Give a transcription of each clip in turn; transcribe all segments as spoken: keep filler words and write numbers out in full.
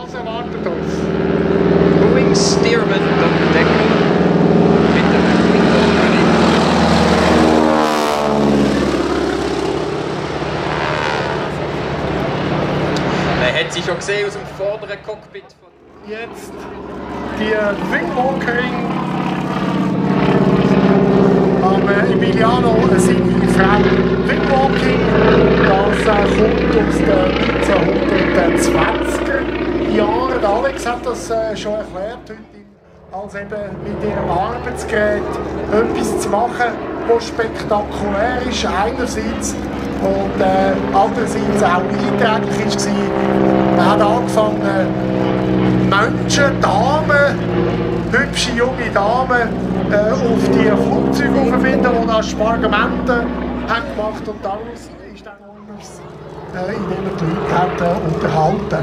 Was erwartet uns? Boeing Stearman Doppeldecker mit der Window-Company. Man hat sie schon gesehen aus dem vorderen Cockpit. Jetzt die Wingwalkerin am Emiliano seine Frau. Wingwalking, das äh, kommt aus den neunzehnhundertzwanziger Jahren. Alex hat das äh, schon erklärt heute, als eben mit ihrem Arbeitsgerät etwas zu machen, was spektakulär ist einerseits und äh, andererseits auch einträglich war. Man hat angefangen, Menschen, Damen, hübsche junge Damen äh, auf die Flugzeuge zu verbinden, die da Spargamenten haben gemacht und daraus ist dann anders, äh, indem man die Leute hat, äh, unterhalten.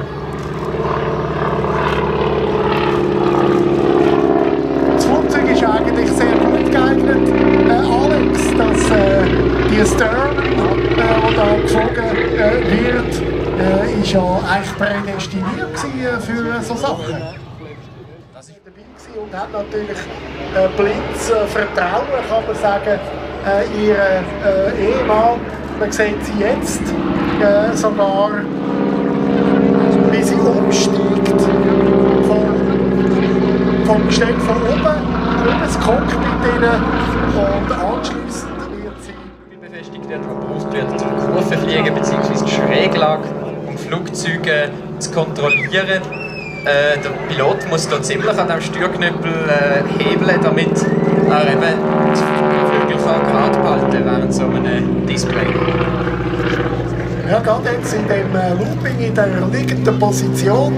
Das Flugzeug ist eigentlich sehr gut geeignet, äh, Alex, dass äh, die Stern, äh, die da geflogen äh, wird, äh, ist ja eigentlich prädestiniert für so Sachen. Das war dabei und hat natürlich äh, blindes äh, Vertrauen, kann man sagen, äh, ihren äh, Ehemann. Man sieht sie jetzt äh, sogar, wie sie umsteigt vom, vom Gestell von oben über das Cockpit rein und anschliessend wird sie befestigt wird, die gebraucht wird zum Kurvenfliegen bzw. die Schräglage um Flugzeuge zu kontrollieren. Äh, der Pilot muss da ziemlich an dem Steuerknüppel äh, hebeln, damit er eben die Flügel gerade behalten während so einem Display. Ja, gerade jetzt in dem äh, Looping, in der liegenden Position,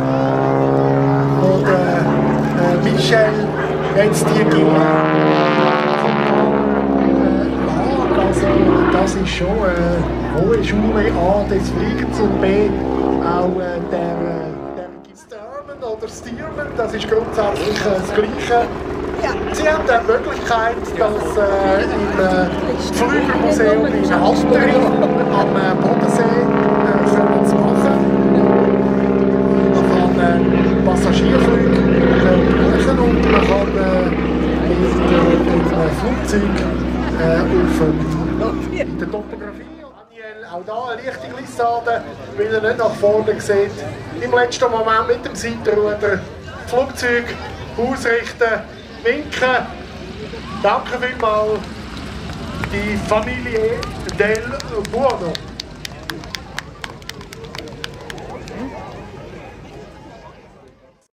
wo der äh, Michel jetzt die geht. Also, das ist schon eine hohe Schule A des Fliegens und B auch äh, der, der Stearman oder Stearman, das ist grundsätzlich äh, das Gleiche. Sie haben die Möglichkeit, das äh, im äh, Flügelmuseum in Alteri am äh, Bodensee äh, können zu machen. Man kann äh, Passagierflüge äh, buchen und man kann äh, mit dem äh, Flugzeug äh, auf äh, in der Topografie. Daniel, auch da eine leichte Glissade, weil er nicht nach vorne sieht. Im letzten Moment mit dem Seitenruder das Flugzeug ausrichten, winken. Danke vielmals, die Familie del Buono.